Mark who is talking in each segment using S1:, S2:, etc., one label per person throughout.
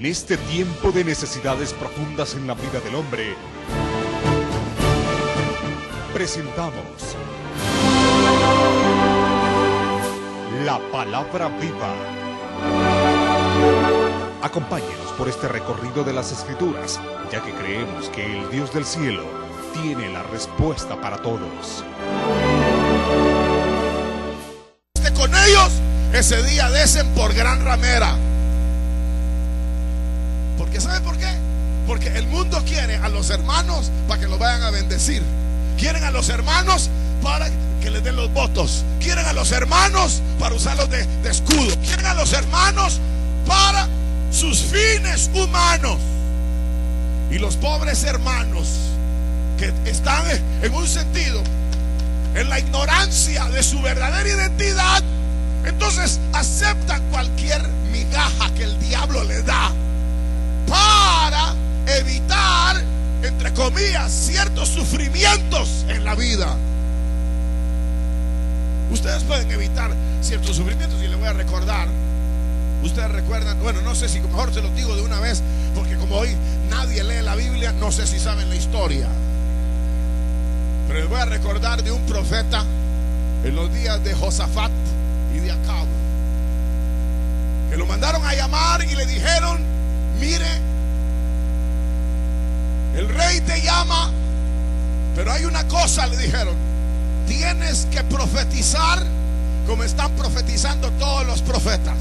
S1: este tiempo de necesidades profundas en la vida del hombre, presentamos la Palabra Viva. Acompáñenos por este recorrido de las Escrituras, ya que creemos que el Dios del cielo tiene la respuesta para todos.
S2: Con ellos ese día desen por gran ramera. Porque ¿saben por qué? Porque el mundo quiere a los hermanos para que los vayan a bendecir. Quieren a los hermanos para que les den los votos. Quieren a los hermanos para usarlos de escudo. Quieren a los hermanos para sus fines humanos. Y los pobres hermanos que están en un sentido en la ignorancia de su verdadera identidad, entonces aceptan cualquier migaja que el diablo les da para evitar, entre comillas, ciertos sufrimientos en la vida. Ustedes pueden evitar ciertos sufrimientos y les voy a recordar. Ustedes recuerdan, bueno, no sé si mejor se los digo de una vez, porque como hoy nadie lee la Biblia, no sé si saben la historia. Pero les voy a recordar de un profeta en los días de Josafat y de Acab, que lo mandaron a llamar y le dijeron: mire, el rey te llama, pero hay una cosa, le dijeron: tienes que profetizar como están profetizando todos los profetas.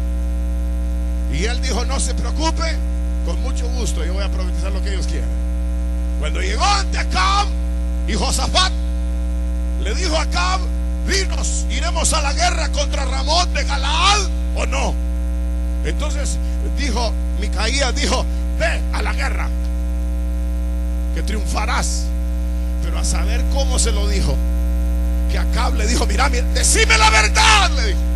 S2: Y él dijo: no se preocupe, con mucho gusto yo voy a profetizar lo que ellos quieren. Cuando llegó ante Acab, y Josafat le dijo a Acab: dinos, ¿iremos a la guerra contra Ramot de Galaad o no? Entonces dijo Micaías, dijo: ve a la guerra, que triunfarás. Pero a saber cómo se lo dijo, que Acab le dijo: mira, decime la verdad, le dijo.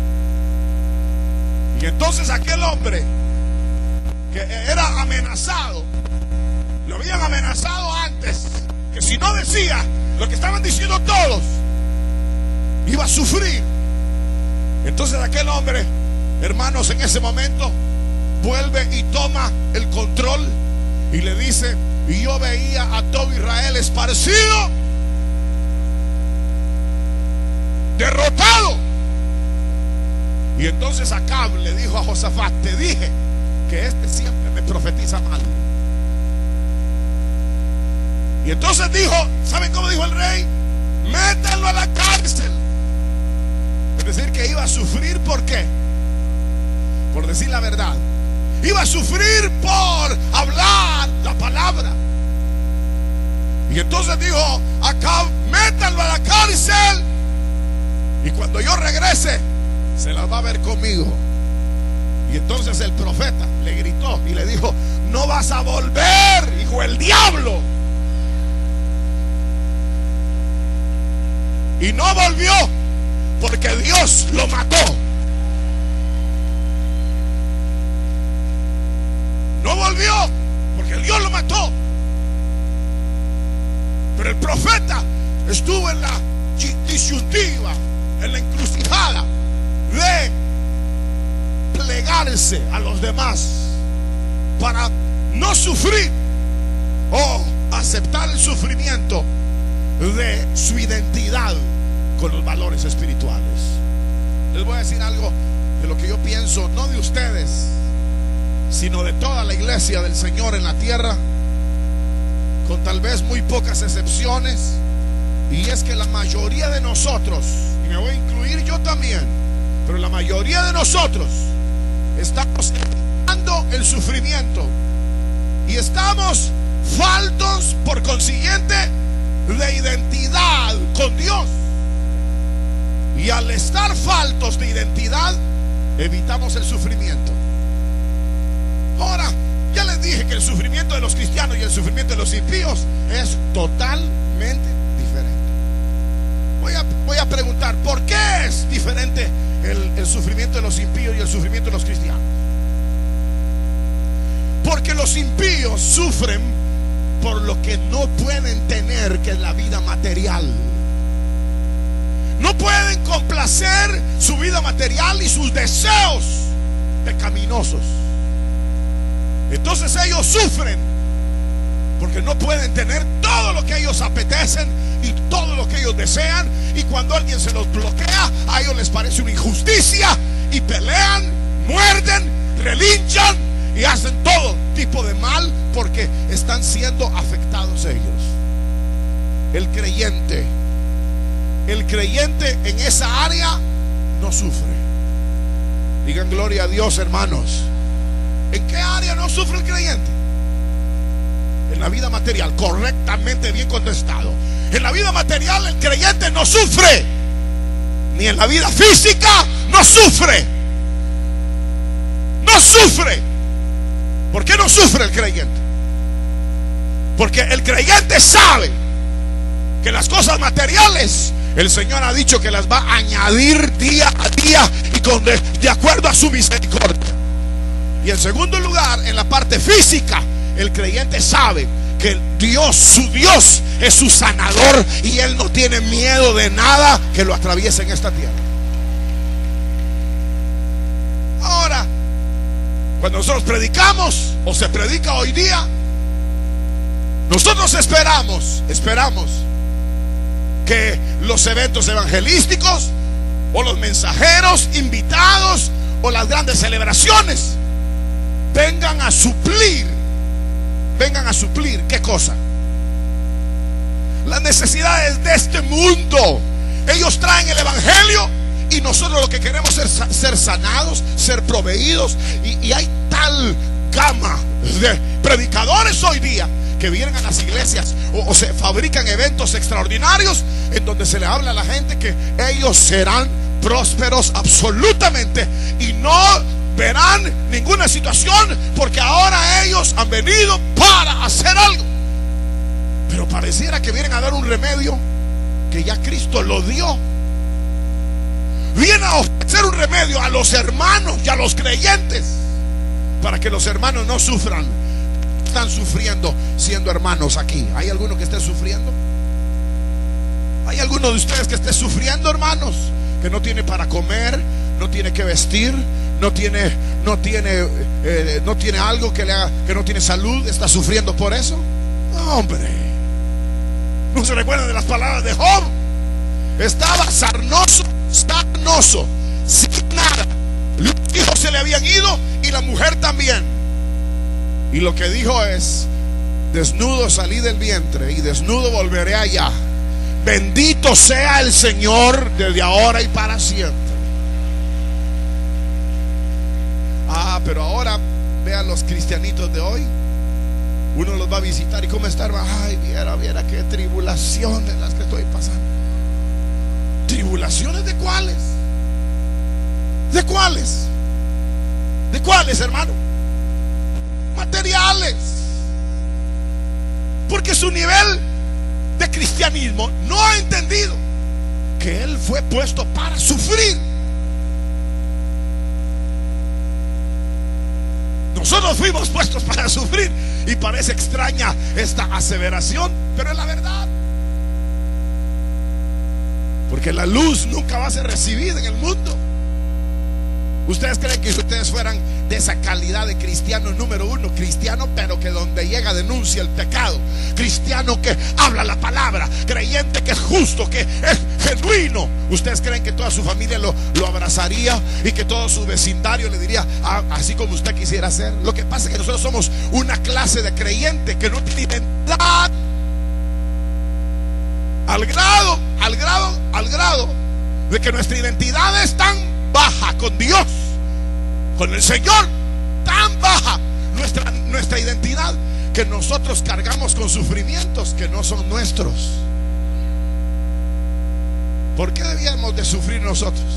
S2: Y entonces aquel hombre que era amenazado, lo habían amenazado antes, que si no decía lo que estaban diciendo todos, iba a sufrir. Entonces aquel hombre, hermanos, en ese momento vuelve y toma el control y le dice: y yo veía a todo Israel esparcido, derrotado. Y entonces Acab le dijo a Josafat: te dije que este siempre me profetiza mal. Y entonces dijo, ¿saben cómo dijo el rey? Métanlo a la cárcel. Es decir, que iba a sufrir. ¿Por qué? Por decir la verdad. Iba a sufrir por hablar la palabra. Y entonces dijo Acab: métanlo a la cárcel, y cuando yo regrese se las va a ver conmigo. Y entonces el profeta le gritó y le dijo: no vas a volver, hijo del diablo. Y no volvió, porque Dios lo mató. No volvió, porque Dios lo mató. Pero el profeta estuvo en la disyuntiva, en la encrucijada de plegarse a los demás para no sufrir o aceptar el sufrimiento de su identidad con los valores espirituales. Les voy a decir algo de lo que yo pienso, no de ustedes, sino de toda la iglesia del Señor en la tierra, con tal vez muy pocas excepciones. Y es que la mayoría de nosotros, y me voy a incluir yo también, pero la mayoría de nosotros estamos evitando el sufrimiento y estamos faltos, por consiguiente, de identidad con Dios. Y al estar faltos de identidad, evitamos el sufrimiento. Ahora, ya les dije que el sufrimiento de los cristianos y el sufrimiento de los impíos es totalmente diferente. Voy a preguntar: ¿por qué es diferente el sufrimiento de los impíos y el sufrimiento de los cristianos? Porque los impíos sufren por lo que no pueden tener, que es la vida material. No pueden complacer su vida material y sus deseos pecaminosos. Entonces ellos sufren porque no pueden tener todo lo que ellos apetecen y todo lo que ellos desean. Y cuando alguien se los bloquea, a ellos les parece una injusticia y pelean, muerden, relinchan y hacen todo tipo de mal porque están siendo afectados ellos. El creyente en esa área no sufre. Digan gloria a Dios, hermanos. ¿En qué área no sufre el creyente? En la vida material. Correctamente, bien contestado. En la vida material el creyente no sufre. Ni en la vida física no sufre. No sufre. ¿Por qué no sufre el creyente? Porque el creyente sabe que las cosas materiales el Señor ha dicho que las va a añadir día a día y de acuerdo a su misericordia. Y en segundo lugar, en la parte física, el creyente sabe que Dios, su Dios, es su sanador y Él no tiene miedo de nada que lo atraviese en esta tierra. Ahora, cuando nosotros predicamos, o se predica hoy día, nosotros esperamos que los eventos evangelísticos o los mensajeros invitados o las grandes celebraciones vengan a suplir ¿qué cosa? Las necesidades de este mundo. Ellos traen el evangelio y nosotros lo que queremos es ser sanados, ser proveídos, y hay tal gama de predicadores hoy día que vienen a las iglesias o se fabrican eventos extraordinarios en donde se le habla a la gente que ellos serán prósperos absolutamente y no verán ninguna situación porque ahora ellos han venido para hacer algo. Pero pareciera que vienen a dar un remedio que ya Cristo lo dio. Vienen a ofrecer un remedio a los hermanos y a los creyentes para que los hermanos no sufran. Están sufriendo siendo hermanos aquí. ¿Hay alguno que esté sufriendo? ¿Hay alguno de ustedes que esté sufriendo, hermanos? Que no tiene para comer, no tiene que vestir, no tiene algo que le haga, que no tiene salud, está sufriendo por eso. No, hombre, no se recuerdan de las palabras de Job. Estaba sarnoso, sin nada. Los hijos se le habían ido y la mujer también. Y lo que dijo es: desnudo salí del vientre y desnudo volveré allá. Bendito sea el Señor desde ahora y para siempre. Pero ahora vean los cristianitos de hoy. Uno los va a visitar y ¿cómo está, hermano? Ay, viera qué tribulaciones las que estoy pasando. ¿Tribulaciones de cuáles? ¿De cuáles? ¿De cuáles, hermano? Materiales. Porque su nivel de cristianismo no ha entendido que Él fue puesto para sufrir. Nosotros fuimos puestos para sufrir. Y parece extraña esta aseveración, pero es la verdad. Porque la luz nunca va a ser recibida en el mundo. ¿Ustedes creen que si ustedes fueran de esa calidad de cristiano número uno? Cristiano pero que donde llega denuncia el pecado, cristiano que habla la palabra, creyente que es justo, que es genuino. ¿Ustedes creen que toda su familia lo abrazaría y que todo su vecindario le diría así como usted quisiera ser? Lo que pasa es que nosotros somos una clase de creyente que no tiene identidad, al grado de que nuestra identidad es tan baja con Dios, con el Señor, tan baja nuestra identidad, que nosotros cargamos con sufrimientos que no son nuestros. ¿Por qué debíamos de sufrir nosotros?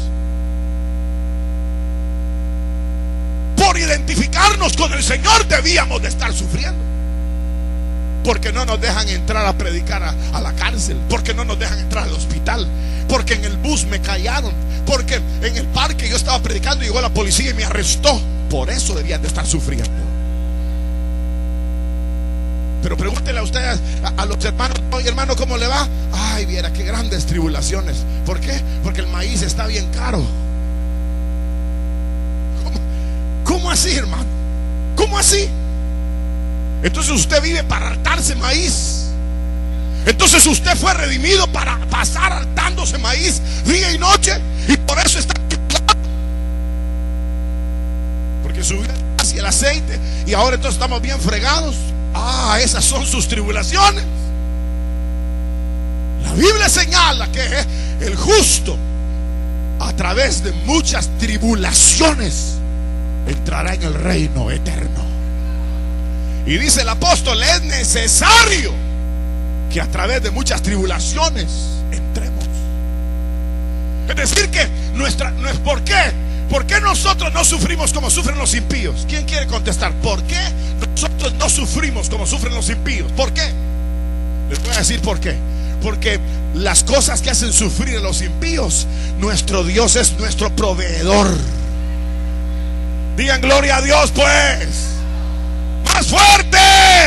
S2: Por identificarnos con el Señor debíamos de estar sufriendo. Porque no nos dejan entrar a predicar a la cárcel, porque no nos dejan entrar al hospital, porque en el bus me callaron, porque en el parque yo estaba predicando y llegó la policía y me arrestó. Por eso debían de estar sufriendo. Pero pregúntenle a ustedes, a los hermanos: oye, hermano, ¿cómo le va? Ay, viera qué grandes tribulaciones. ¿Por qué? Porque el maíz está bien caro. ¿Cómo así, hermano? ¿Cómo así? Entonces usted vive para hartarse maíz. Entonces usted fue redimido para pasar hartándose maíz día y noche, y por eso está tribulado, porque subió hacia el aceite y ahora entonces estamos bien fregados. Esas son sus tribulaciones. La Biblia señala que el justo, a través de muchas tribulaciones, entrará en el reino eterno. Y dice el apóstol: es necesario que a través de muchas tribulaciones entremos. Es decir, que ¿por qué? ¿Por qué nosotros no sufrimos como sufren los impíos? ¿Quién quiere contestar? ¿Por qué nosotros no sufrimos como sufren los impíos? ¿Por qué? Les voy a decir por qué. Porque las cosas que hacen sufrir a los impíos, nuestro Dios es nuestro proveedor. Digan gloria a Dios, pues. ¡Más fuerte!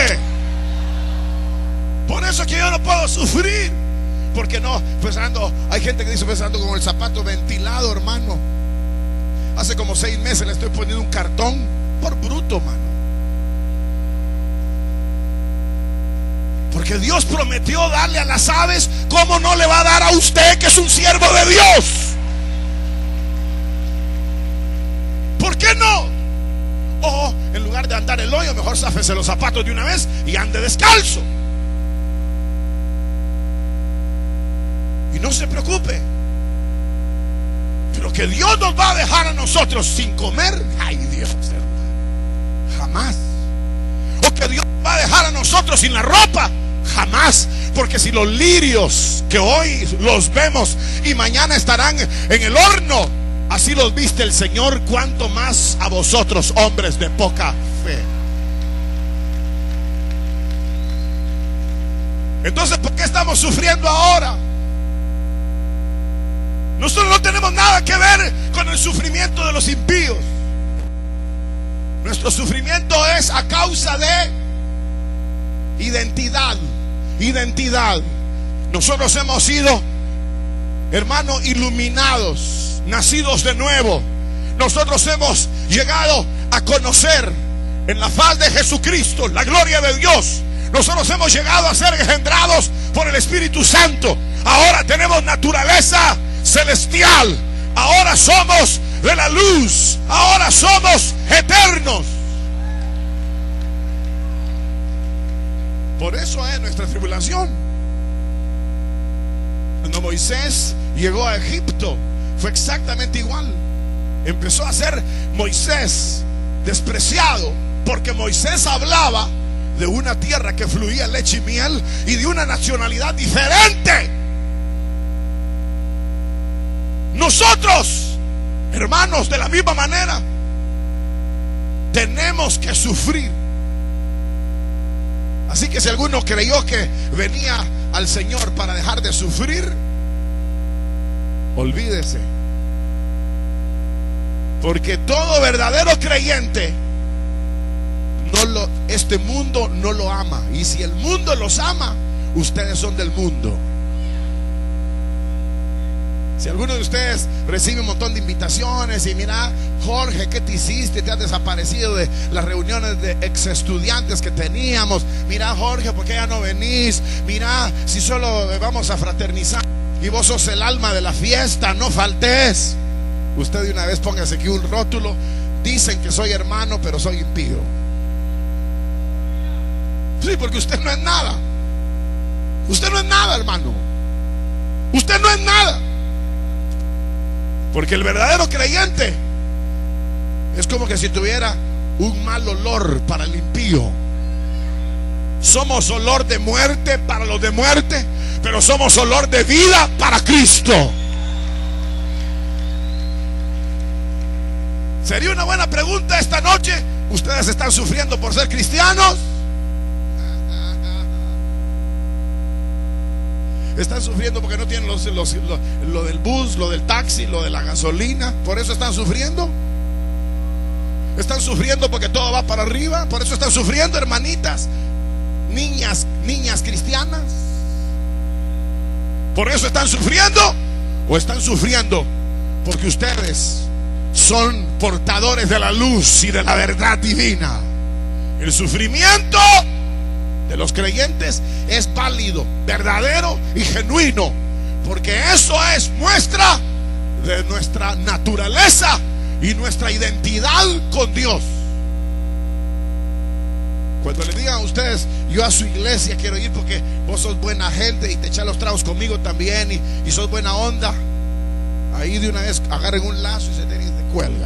S2: Por eso que yo no puedo sufrir. Porque no, pues ando, hay gente que dice, pues ando con el zapato ventilado, hermano. Hace como 6 meses le estoy poniendo un cartón por bruto, mano. Porque Dios prometió darle a las aves, ¿cómo no le va a dar a usted, que es un siervo de Dios? ¿Por qué no? O en lugar de andar el hoyo, mejor záfese los zapatos de una vez y ande descalzo. Y no se preocupe. Pero que Dios nos va a dejar a nosotros sin comer, ay Dios, hermano, jamás. O que Dios va a dejar a nosotros sin la ropa, jamás. Porque si los lirios que hoy los vemos y mañana estarán en el horno, así los viste el Señor, cuánto más a vosotros, hombres de poca fe. Entonces, ¿por qué estamos sufriendo ahora? Nosotros no tenemos nada que ver con el sufrimiento de los impíos. Nuestro sufrimiento es a causa de identidad. Nosotros hemos sido, hermano, iluminados, nacidos de nuevo. Nosotros hemos llegado a conocer en la faz de Jesucristo la gloria de Dios. Nosotros hemos llegado a ser engendrados por el Espíritu Santo. Ahora tenemos naturaleza celestial. Ahora somos de la luz. Ahora somos eternos. Por eso es nuestra tribulación. Cuando Moisés llegó a Egipto, fue exactamente igual. Empezó a ser Moisés despreciado, porque Moisés hablaba de una tierra que fluía leche y miel y de una nacionalidad diferente. Nosotros, hermanos, de la misma manera, tenemos que sufrir. Así que si alguno creyó que venía al Señor para dejar de sufrir, olvídese. Porque todo verdadero creyente, este mundo no lo ama. Y si el mundo los ama, ustedes son del mundo. Si alguno de ustedes recibe un montón de invitaciones y mira, Jorge, ¿qué te hiciste? Te has desaparecido de las reuniones de ex estudiantes que teníamos. Mira, Jorge, ¿por qué ya no venís? Mira, si solo vamos a fraternizar y vos sos el alma de la fiesta, no faltes. Usted de una vez póngase aquí un rótulo: dicen que soy hermano, pero soy impío. Sí, porque usted no es nada. Usted no es nada, hermano. Usted no es nada. Porque el verdadero creyente es como que si tuviera un mal olor para el impío. Somos olor de muerte para los de muerte, pero somos olor de vida para Cristo. Sería una buena pregunta esta noche: ¿ustedes están sufriendo por ser cristianos? ¿Están sufriendo porque no tienen lo del bus, lo del taxi, lo de la gasolina? ¿Por eso están sufriendo? ¿Están sufriendo porque todo va para arriba? ¿Por eso están sufriendo, hermanitas? Niñas cristianas. ¿Por eso están sufriendo? ¿O están sufriendo porque ustedes son portadores de la luz y de la verdad divina? El sufrimiento de los creyentes es válido, verdadero y genuino, porque eso es muestra de nuestra naturaleza y nuestra identidad con Dios. Cuando le digan a ustedes, yo a su iglesia quiero ir porque vos sos buena gente y te echas los tragos conmigo también y sos buena onda, ahí de una vez agarren un lazo y se cuelgan.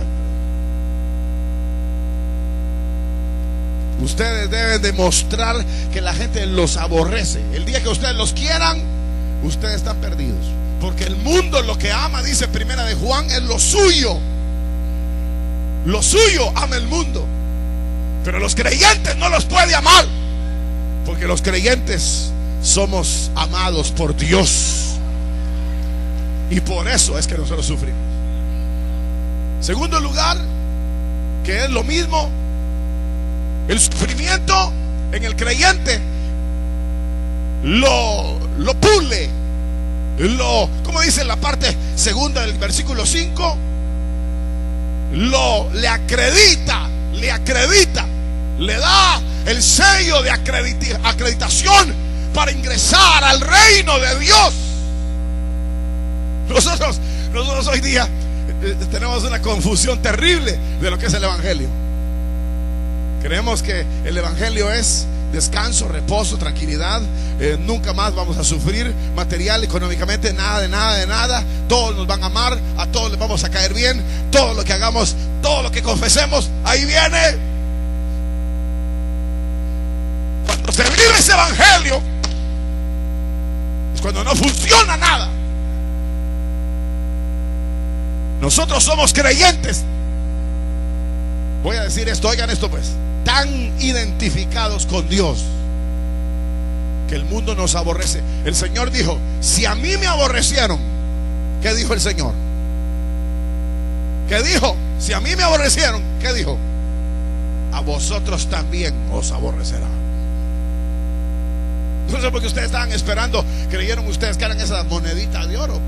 S2: Ustedes deben demostrar que la gente los aborrece. El día que ustedes los quieran, ustedes están perdidos, porque el mundo lo que ama, dice Primera de Juan, es lo suyo. Lo suyo ama el mundo, pero los creyentes no los puede amar, porque los creyentes somos amados por Dios, y por eso es que nosotros sufrimos. Segundo lugar, que es lo mismo, el sufrimiento en el creyente lo pule, como dice en la parte segunda del versículo 5, le acredita, le da el sello de acreditación para ingresar al reino de Dios. Nosotros hoy día tenemos una confusión terrible de lo que es el evangelio. Creemos que el evangelio es descanso, reposo, tranquilidad, nunca más vamos a sufrir material, económicamente, nada de nada. Todos nos van a amar, a todos les vamos a caer bien, todo lo que hagamos, todo lo que confesemos, ahí viene. Cuando se vive ese evangelio es cuando no funciona nada. Nosotros somos creyentes, voy a decir esto, oigan esto pues, tan identificados con Dios que el mundo nos aborrece. El Señor dijo, si a mí me aborrecieron, ¿qué dijo el Señor? ¿Qué dijo? Si a mí me aborrecieron, ¿qué dijo? A vosotros también os aborrecerá. No sé por qué ustedes estaban esperando, creyeron ustedes que eran esas moneditas de oro,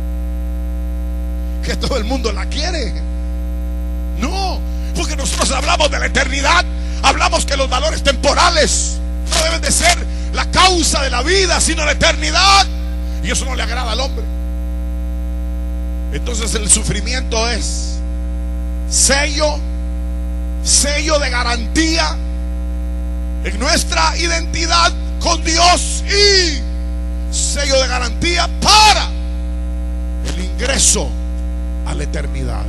S2: que todo el mundo la quiere. No, porque nosotros hablamos de la eternidad. Hablamos que los valores temporales no deben de ser la causa de la vida, sino la eternidad, y eso no le agrada al hombre. Entonces el sufrimiento es sello de garantía en nuestra identidad con Dios y sello de garantía para el ingreso a la eternidad.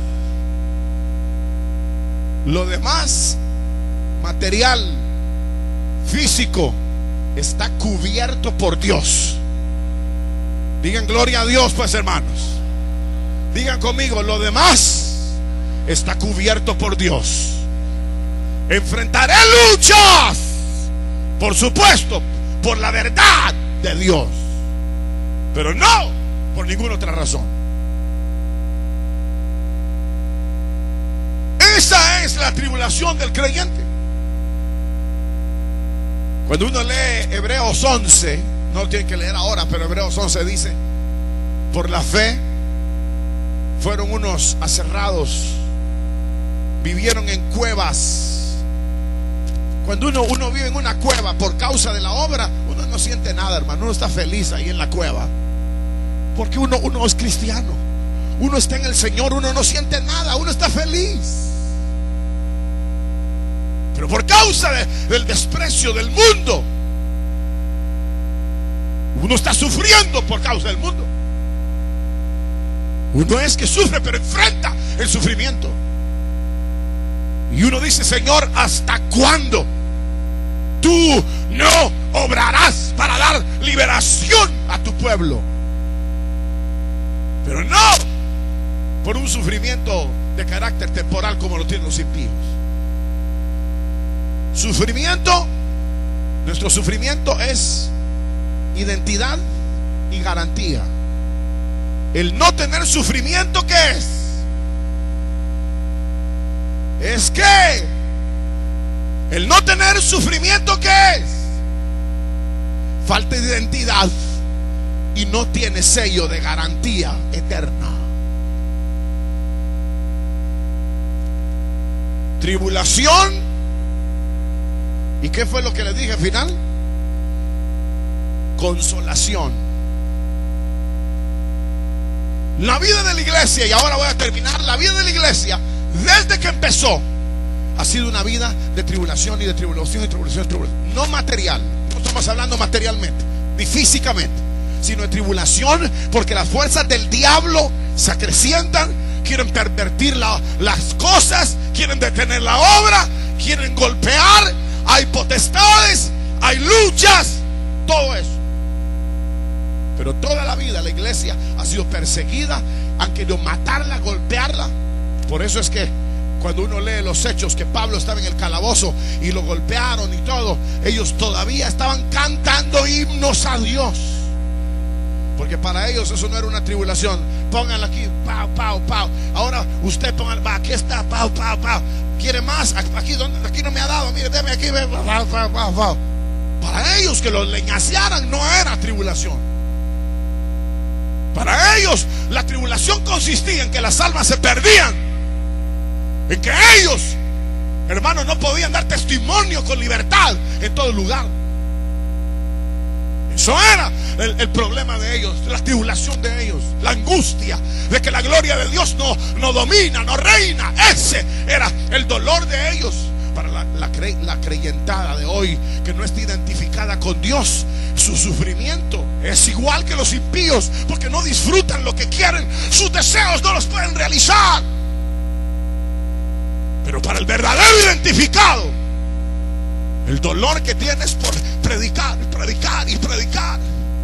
S2: Lo demás, material, físico, está cubierto por Dios. Digan gloria a Dios pues, hermanos. Digan conmigo, lo demás está cubierto por Dios. Enfrentaré luchas, por supuesto, por la verdad de Dios, pero no por ninguna otra razón. Esa es la tribulación del creyente. Cuando uno lee Hebreos 11, no lo tienen que leer ahora, pero Hebreos 11 dice, por la fe fueron unos aserrados, vivieron en cuevas. Cuando uno vive en una cueva por causa de la obra, uno no siente nada, hermano. Uno está feliz ahí en la cueva, porque uno es cristiano, uno está en el Señor, uno no siente nada, uno está feliz. Pero por causa del desprecio del mundo, uno está sufriendo por causa del mundo. Uno es que sufre, pero enfrenta el sufrimiento. Y uno dice, Señor, ¿hasta cuándo tú no obrarás para dar liberación a tu pueblo? Pero no por un sufrimiento de carácter temporal como lo tienen los impíos. Sufrimiento, nuestro sufrimiento es identidad y garantía. El no tener sufrimiento, ¿qué es? Es que el no tener sufrimiento, ¿qué es? Falta de identidad y no tiene sello de garantía eterna. Tribulación ¿Y qué fue lo que les dije al final? Consolación. La vida de la iglesia, y ahora voy a terminar, la vida de la iglesia desde que empezó ha sido una vida de tribulación y de tribulación y tribulación y tribulación. No material, no estamos hablando materialmente ni físicamente, sino de tribulación, porque las fuerzas del diablo se acrecientan, quieren pervertir las cosas, quieren detener la obra, quieren golpear, hay potestades, hay luchas, todo eso. Pero toda la vida la iglesia ha sido perseguida, han querido matarla, golpearla. Por eso es que cuando uno lee los hechos, que Pablo estaba en el calabozo y lo golpearon y todo, ellos todavía estaban cantando himnos a Dios, porque para ellos eso no era una tribulación. Pónganla aquí, pau, pau, pau. Ahora usted pónganla, aquí está, pau, pau, pau. ¿Quiere más? Aquí no me ha dado, mire, déme aquí, pau, pau, pau, pau. Para ellos que los leñasearan no era tribulación. Para ellos la tribulación consistía en que las almas se perdían, en que ellos, hermanos, no podían dar testimonio con libertad en todo lugar. Eso era el problema de ellos, la tribulación de ellos, la angustia de que la gloria de Dios no domina, no reina. Ese era el dolor de ellos. Para la creyentada de hoy, que no está identificada con Dios, su sufrimiento es igual que los impíos, porque no disfrutan lo que quieren, sus deseos no los pueden realizar. Pero para el verdadero identificado, el dolor que tienes por predicar, predicar y predicar,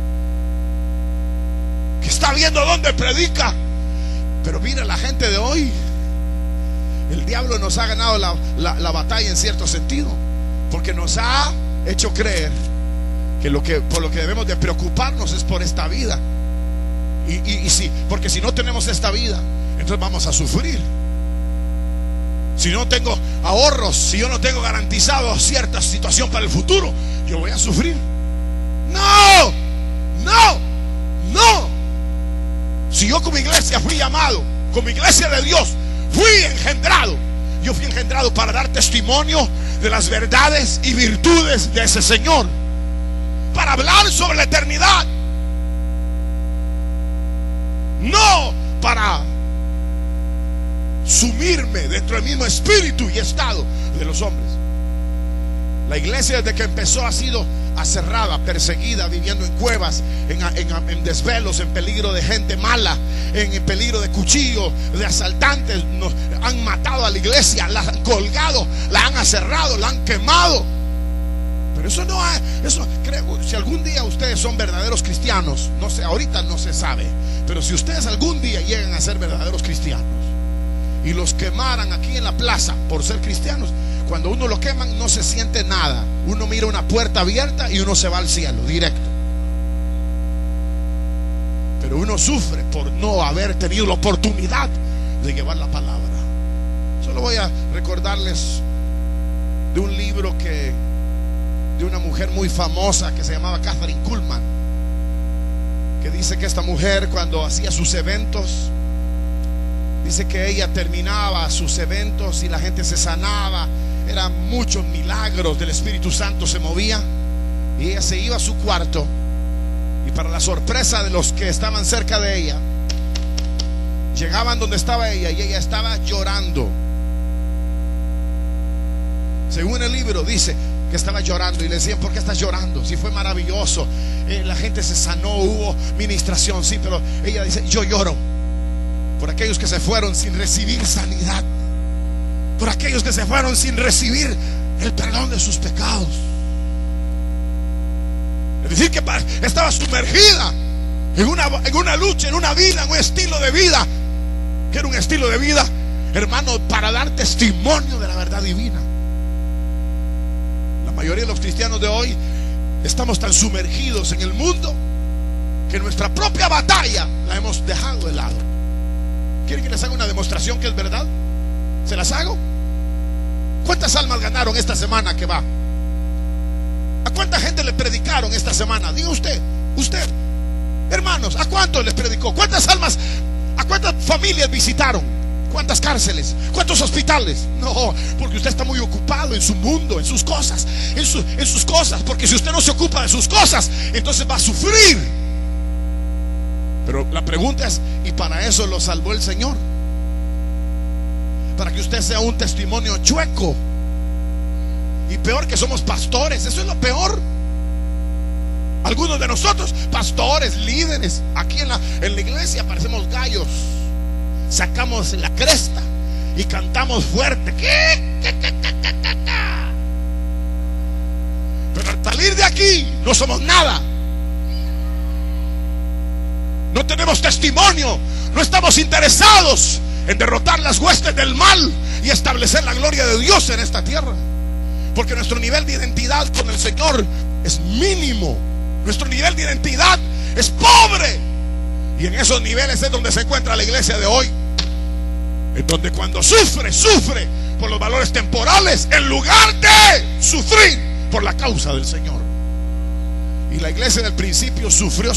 S2: que está viendo dónde predica. Pero mira la gente de hoy, el diablo nos ha ganado la batalla en cierto sentido, porque nos ha hecho creer que por lo que debemos de preocuparnos es por esta vida. Y sí, porque si no tenemos esta vida, entonces vamos a sufrir. Si no tengo ahorros, si yo no tengo garantizado cierta situación para el futuro, yo voy a sufrir. No, no, no. Si yo como iglesia fui llamado, como iglesia de Dios, fui engendrado. Yo fui engendrado para dar testimonio de las verdades y virtudes de ese Señor, para hablar sobre la eternidad, no para sumirme dentro del mismo espíritu y estado de los hombres. La iglesia desde que empezó ha sido aserrada, perseguida, viviendo en cuevas, en desvelos, en peligro de gente mala, en peligro de cuchillo, de asaltantes. Nos han matado a la iglesia, la han colgado, la han aserrado, la han quemado. Pero eso no hay, eso creo, si algún día ustedes son verdaderos cristianos, no sé, ahorita no se sabe, pero si ustedes algún día llegan a ser verdaderos cristianos y los quemaran aquí en la plaza por ser cristianos, cuando uno lo queman no se siente nada. Uno mira una puerta abierta y uno se va al cielo directo. Pero uno sufre por no haber tenido la oportunidad de llevar la palabra. Solo voy a recordarles de un libro de una mujer muy famosa que se llamaba Kathryn Kuhlman, que dice que esta mujer, cuando hacía sus eventos, dice que ella terminaba sus eventos y la gente se sanaba. Eran muchos milagros del Espíritu Santo, se movía, y ella se iba a su cuarto, y para la sorpresa de los que estaban cerca de ella, llegaban donde estaba ella y ella estaba llorando. Según el libro dice que estaba llorando, y le decían: ¿por qué estás llorando? Si fue maravilloso, la gente se sanó, hubo ministración, sí, pero ella dice: yo lloro por aquellos que se fueron sin recibir sanidad, por aquellos que se fueron sin recibir el perdón de sus pecados. Es decir, que estaba sumergida en una lucha, en una vida, en un estilo de vida, que era un estilo de vida, hermano, para dar testimonio de la verdad divina. La mayoría de los cristianos de hoy estamos tan sumergidos en el mundo que nuestra propia batalla la hemos dejado de lado. ¿Quieren que les haga una demostración que es verdad? ¿Se las hago? ¿Cuántas almas ganaron esta semana que va? ¿A cuánta gente le predicaron esta semana? Diga usted, hermanos, ¿a cuántos les predicó? ¿Cuántas almas, a cuántas familias visitaron? ¿Cuántas cárceles? ¿Cuántos hospitales? No, porque usted está muy ocupado en su mundo, en sus cosas, en sus cosas. Porque si usted no se ocupa de sus cosas, entonces va a sufrir. Pero la pregunta es, ¿y para eso lo salvó el Señor? Para que usted sea un testimonio chueco. Y peor, que somos pastores. Eso es lo peor. Algunos de nosotros, pastores, líderes, aquí en la iglesia parecemos gallos. Sacamos la cresta y cantamos fuerte. Pero al salir de aquí no somos nada. No tenemos testimonio. No estamos interesados en derrotar las huestes del mal y establecer la gloria de Dios en esta tierra. Porque nuestro nivel de identidad con el Señor es mínimo. Nuestro nivel de identidad es pobre. Y en esos niveles es donde se encuentra la iglesia de hoy. En donde cuando sufre por los valores temporales, en lugar de sufrir por la causa del Señor. Y la iglesia del principio sufrió.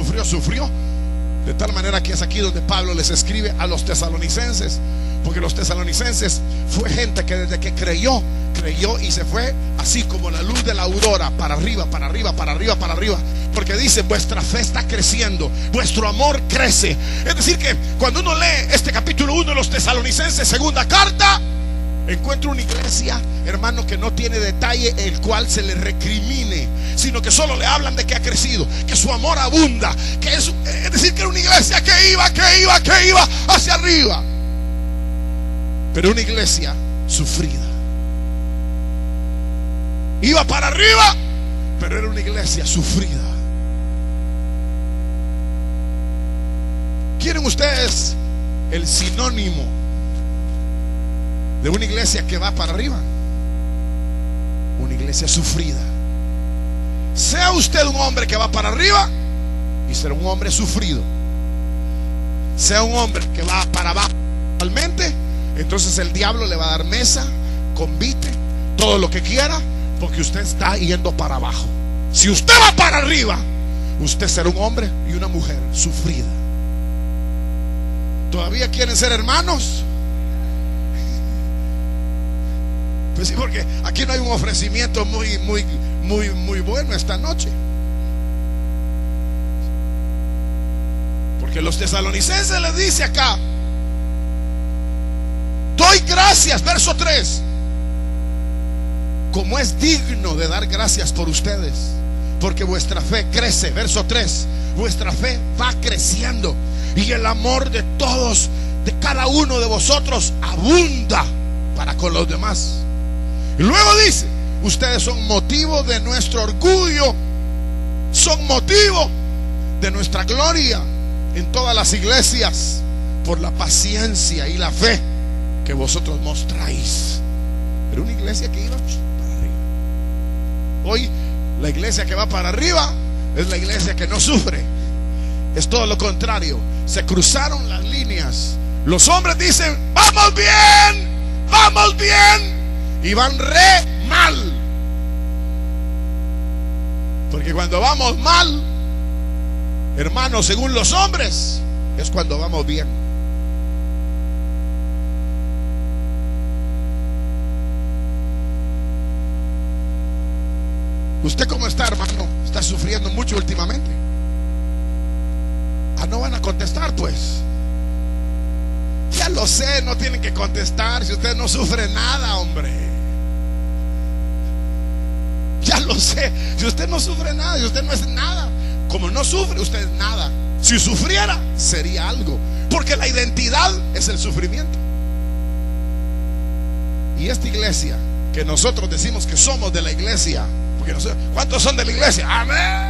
S2: De tal manera que es aquí donde Pablo les escribe a los tesalonicenses. Porque los tesalonicenses fue gente que desde que creyó y se fue así como la luz de la aurora, para arriba. Porque dice, vuestra fe está creciendo, vuestro amor crece. Es decir que cuando uno lee este capítulo 1 de los tesalonicenses, segunda carta, encuentra una iglesia, hermano, que no tiene detalle el cual se le recrimine, sino que solo le hablan de que ha crecido, que su amor abunda, que es decir, que era una iglesia que iba hacia arriba. Pero una iglesia sufrida. Iba para arriba, pero era una iglesia sufrida. ¿Quieren ustedes el sinónimo de una iglesia que va para arriba? Una iglesia sufrida. Sea usted un hombre que va para arriba y será un hombre sufrido. Sea un hombre que va para abajo realmente, entonces el diablo le va a dar mesa, convite, todo lo que quiera, porque usted está yendo para abajo. Si usted va para arriba, usted será un hombre y una mujer sufrida. ¿Todavía quieren ser hermanos? Pues sí, porque aquí no hay un ofrecimiento muy bueno esta noche. Porque los tesalonicenses les dice acá: doy gracias, verso 3, como es digno de dar gracias por ustedes, porque vuestra fe crece. Verso 3, vuestra fe va creciendo y el amor de todos, de cada uno de vosotros, abunda para con los demás. Y luego dice: ustedes son motivo de nuestro orgullo, son motivo de nuestra gloria en todas las iglesias, por la paciencia y la fe que vosotros mostráis. Pero una iglesia que iba para arriba. Hoy la iglesia que va para arriba es la iglesia que no sufre. Es todo lo contrario. Se cruzaron las líneas. Los hombres dicen: vamos bien, y van re mal. Porque cuando vamos mal, hermanos, según los hombres, es cuando vamos bien. ¿Usted cómo está, hermano? ¿Está sufriendo mucho últimamente? No van a contestar, pues. Ya lo sé, no tienen que contestar si usted no sufre nada, hombre. Ya lo sé, si usted no sufre nada, si usted no es nada. Como no sufre, usted es nada. Si sufriera, sería algo. Porque la identidad es el sufrimiento. Y esta iglesia, que nosotros decimos que somos de la iglesia, porque no sé, ¿cuántos son de la iglesia? Amén.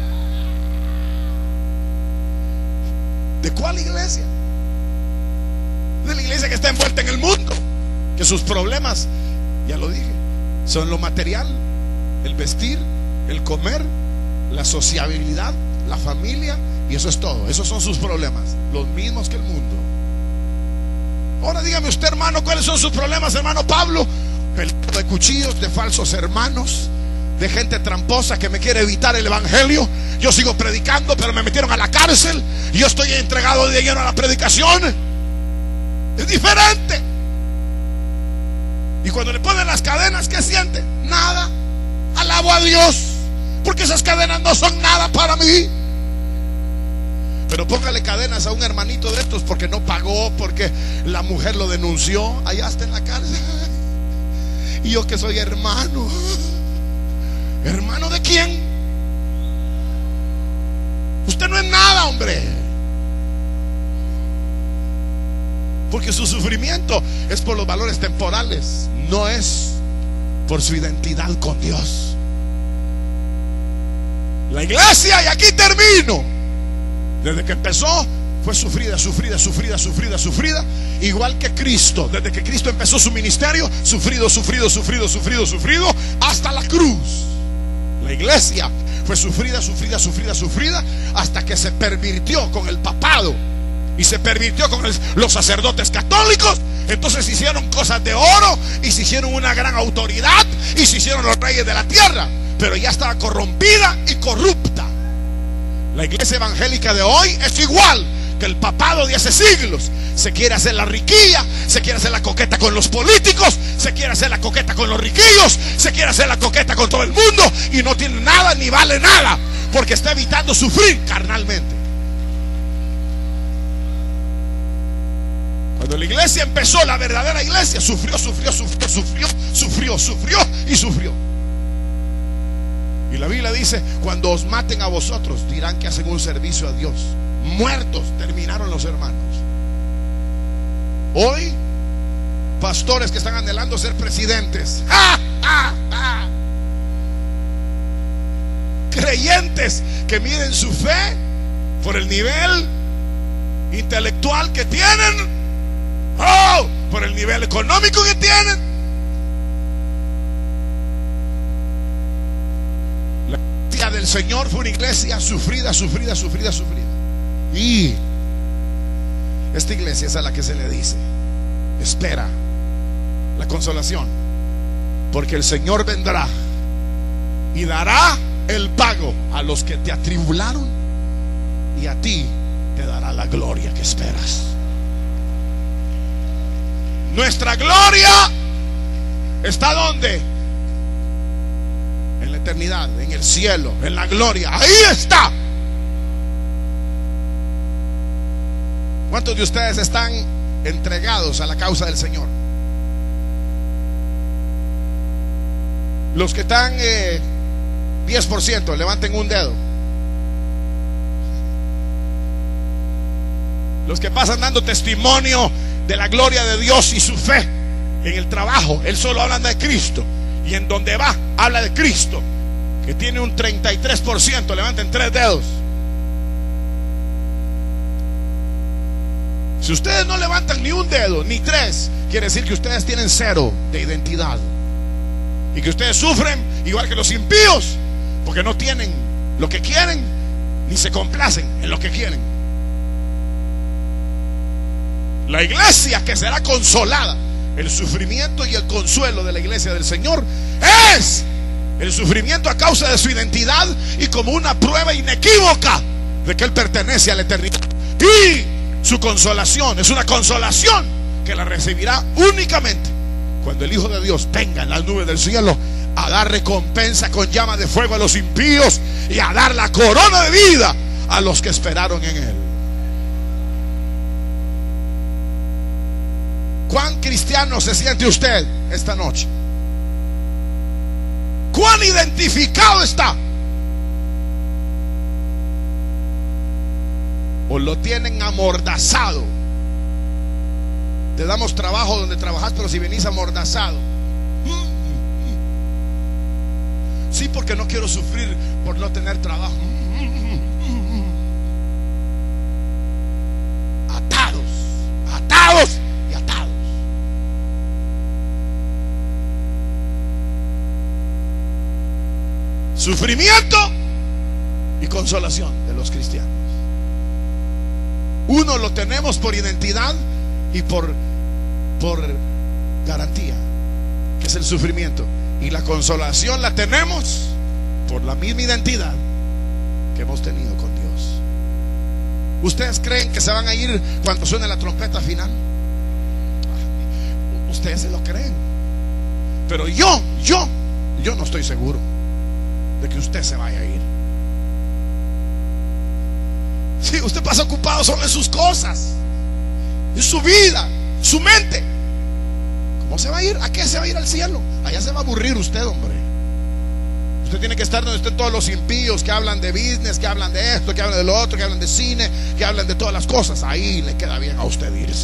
S2: ¿De cuál iglesia? De la iglesia que está envuelta en el mundo, que sus problemas, ya lo dije, son lo material, el vestir, el comer, la sociabilidad, la familia, y eso es todo. Esos son sus problemas, los mismos que el mundo. Ahora dígame usted, hermano, ¿cuáles son sus problemas, hermano Pablo? Peligro de cuchillos, de falsos hermanos, de gente tramposa que me quiere evitar el evangelio. Yo sigo predicando, pero me metieron a la cárcel y yo estoy entregado de lleno a la predicación. Es diferente. Y cuando le ponen las cadenas, ¿qué siente? Nada. Alabo a Dios, porque esas cadenas no son nada para mí. Pero póngale cadenas a un hermanito de estos porque no pagó, porque la mujer lo denunció. Allá está en la cárcel. Y yo que soy hermano. ¿Hermano de quién? Usted no es nada, hombre. Porque su sufrimiento es por los valores temporales, no es por su identidad con Dios. La iglesia, y aquí termino, desde que empezó fue sufrida, sufrida, sufrida, sufrida, sufrida. Igual que Cristo, desde que Cristo empezó su ministerio, sufrido, sufrido, sufrido, sufrido, sufrido, hasta la cruz. La iglesia fue sufrida, sufrida, sufrida, sufrida, hasta que se pervirtió con el papado y se pervirtió con los sacerdotes católicos. Entonces se hicieron cosas de oro y se hicieron una gran autoridad y se hicieron los reyes de la tierra, pero ya estaba corrompida y corrupta. La iglesia evangélica de hoy es igual que el papado de hace siglos. Se quiere hacer la riquilla, se quiere hacer la coqueta con los políticos, se quiere hacer la coqueta con los riquillos, se quiere hacer la coqueta con todo el mundo, y no tiene nada ni vale nada, porque está evitando sufrir carnalmente. Cuando la iglesia empezó, la verdadera iglesia sufrió, sufrió, sufrió, sufrió, sufrió, sufrió y sufrió. Y la Biblia dice: cuando os maten a vosotros, dirán que hacen un servicio a Dios. Muertos terminaron los hermanos. Hoy, pastores que están anhelando ser presidentes, ¡ah, ah, ah! Creyentes que miden su fe por el nivel intelectual que tienen, ¡oh!, por el nivel económico que tienen. La iglesia del Señor fue una iglesia sufrida, sufrida, sufrida, sufrida. Y esta iglesia es a la que se le dice: espera la consolación, porque el Señor vendrá y dará el pago a los que te atribularon, y a ti te dará la gloria que esperas. Nuestra gloria está ¿dónde? En la eternidad, en el cielo, en la gloria. Ahí está. ¿Cuántos de ustedes están entregados a la causa del Señor? Los que están 10%, levanten un dedo. Los que pasan dando testimonio de la gloria de Dios y su fe en el trabajo, él solo habla de Cristo, y en donde va habla de Cristo, que tiene un 33%, levanten 3 dedos. Si ustedes no levantan ni un dedo, ni 3, quiere decir que ustedes tienen 0 de identidad, y que ustedes sufren igual que los impíos, porque no tienen lo que quieren, ni se complacen en lo que quieren. La iglesia que será consolada, el sufrimiento y el consuelo de la iglesia del Señor, es el sufrimiento a causa de su identidad y como una prueba inequívoca de que Él pertenece a la eternidad. Y su consolación es una consolación que la recibirá únicamente cuando el Hijo de Dios venga en las nubes del cielo a dar recompensa con llama de fuego a los impíos y a dar la corona de vida a los que esperaron en Él. ¿Cuán cristiano se siente usted esta noche? ¿Cuán identificado está? ¿O lo tienen amordazado? Te damos trabajo donde trabajas, pero si venís amordazado. Sí, porque no quiero sufrir por no tener trabajo. Atados, atados y atados. Sufrimiento y consolación de los cristianos. Uno lo tenemos por identidad y por garantía, que es el sufrimiento. Y la consolación la tenemos por la misma identidad que hemos tenido con Dios. ¿Ustedes creen que se van a ir cuando suene la trompeta final? Ustedes se lo creen. Pero yo no estoy seguro de que usted se vaya a ir. Si usted pasa ocupado solo en sus cosas, en su vida, su mente, ¿cómo se va a ir? ¿A qué se va a ir al cielo? Allá se va a aburrir usted, hombre. Usted tiene que estar donde estén todos los impíos que hablan de business, que hablan de esto, que hablan de lo otro, que hablan de cine, que hablan de todas las cosas. Ahí le queda bien a usted irse.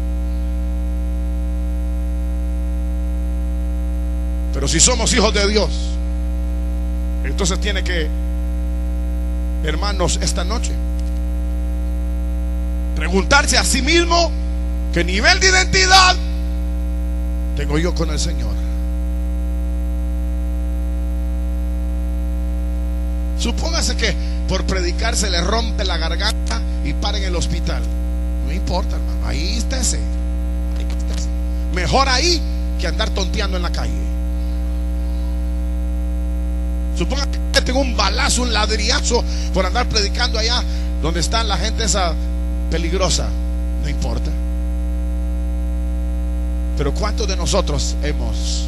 S2: Pero si somos hijos de Dios, entonces tiene que, hermanos, esta noche preguntarse a sí mismo qué nivel de identidad tengo yo con el Señor. Supóngase que por predicar se le rompe la garganta y para en el hospital. No importa, hermano, ahí estése. Mejor ahí que andar tonteando en la calle. Supóngase que tengo un balazo, un ladrillazo por andar predicando allá donde está la gente esa peligrosa. No importa. Pero ¿cuántos de nosotros hemos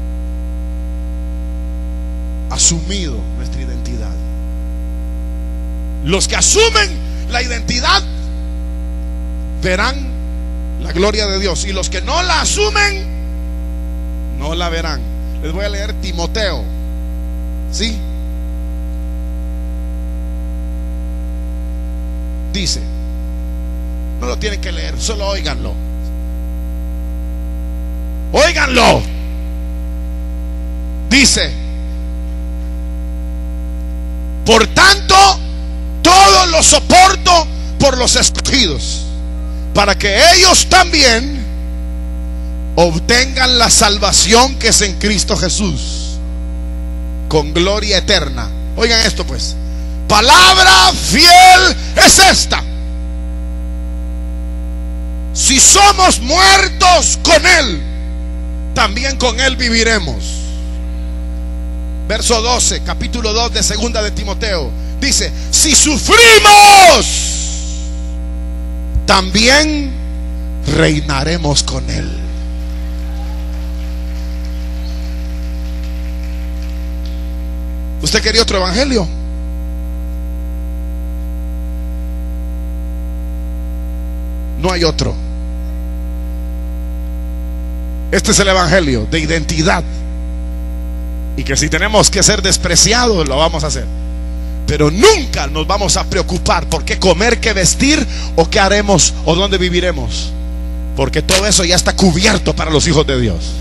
S2: asumido nuestra identidad? Los que asumen la identidad verán la gloria de Dios, y los que no la asumen no la verán. Les voy a leer Timoteo, ¿sí? Dice, no lo tienen que leer, solo óiganlo. Óiganlo. Dice: por tanto, todo lo soporto por los escogidos, para que ellos también obtengan la salvación que es en Cristo Jesús, con gloria eterna. Oigan esto pues: palabra fiel es esta: si somos muertos con Él, también con Él viviremos. Verso 12, capítulo 2 de segunda de Timoteo, dice: si sufrimos, también reinaremos con Él. ¿Usted quería otro evangelio? No hay otro. Este es el evangelio de identidad, y que si tenemos que ser despreciados, lo vamos a hacer. Pero nunca nos vamos a preocupar por qué comer, qué vestir, o qué haremos, o dónde viviremos, porque todo eso ya está cubierto para los hijos de Dios.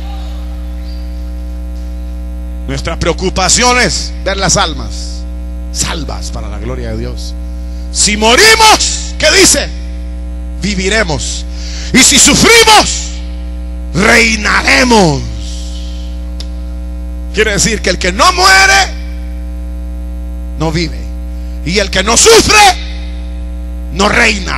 S2: Nuestra preocupación es ver las almas salvas para la gloria de Dios. Si morimos, ¿qué dice? Viviremos. Y si sufrimos, reinaremos. Quiere decir que el que no muere no vive, y el que no sufre no reina.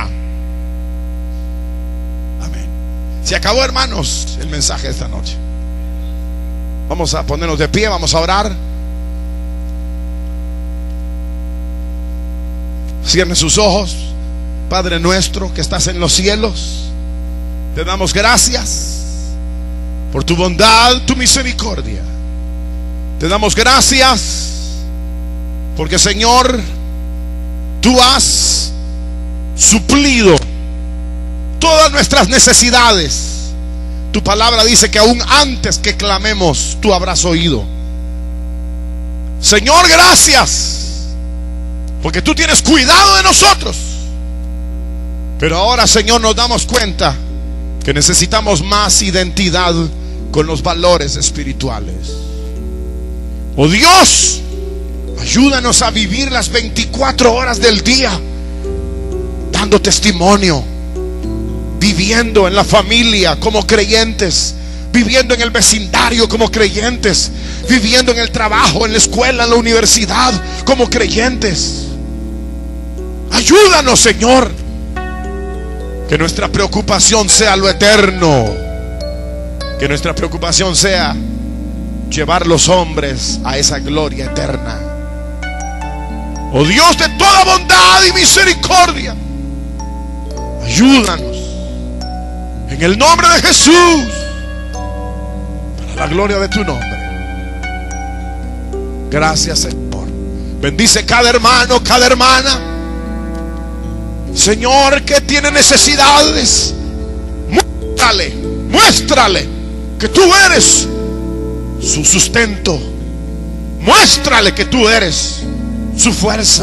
S2: Amén. Se acabó, hermanos, el mensaje de esta noche. Vamos a ponernos de pie, vamos a orar. Cierren sus ojos. Padre nuestro que estás en los cielos, te damos gracias por tu bondad, tu misericordia. Te damos gracias porque, Señor, tú has suplido todas nuestras necesidades. Tu palabra dice que aún antes que clamemos, tú habrás oído. Señor, gracias porque tú tienes cuidado de nosotros. Pero ahora, Señor, nos damos cuenta que necesitamos más identidad con los valores espirituales. Oh Dios, ayúdanos a vivir las 24 horas del día dando testimonio, viviendo en la familia como creyentes, viviendo en el vecindario como creyentes, viviendo en el trabajo, en la escuela, en la universidad como creyentes. Ayúdanos, Señor, que nuestra preocupación sea lo eterno, que nuestra preocupación sea llevar los hombres a esa gloria eterna. Oh Dios de toda bondad y misericordia, ayúdanos en el nombre de Jesús. La gloria de tu nombre. Gracias, Señor. Bendice cada hermano, cada hermana, Señor, que tiene necesidades. Muéstrale que tú eres su sustento. Muéstrale que tú eres su fuerza.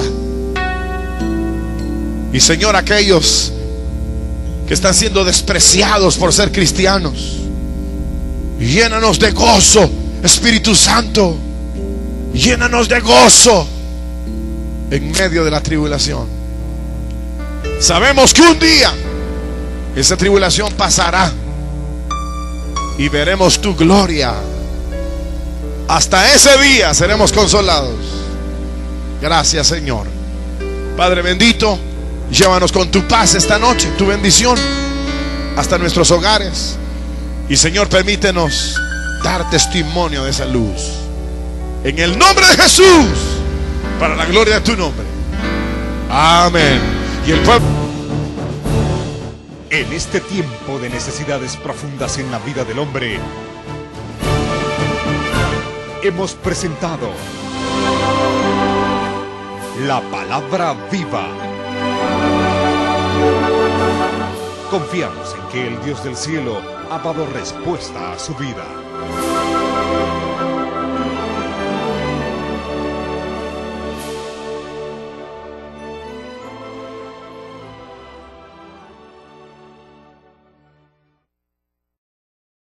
S2: Y Señor, aquellos que están siendo despreciados por ser cristianos, llénanos de gozo, Espíritu Santo. Llénanos de gozo en medio de la tribulación. Sabemos que un día esa tribulación pasará y veremos tu gloria. Hasta ese día seremos consolados. Gracias, Señor. Padre bendito, llévanos con tu paz esta noche, tu bendición, hasta nuestros hogares. Y Señor, permítenos dar testimonio de esa luz. En el nombre de Jesús, para la gloria de tu nombre. Amén. Y el pueblo.
S1: En este tiempo de necesidades profundas en la vida del hombre, hemos presentado la palabra viva. Confiamos en que el Dios del cielo ha dado respuesta a su vida.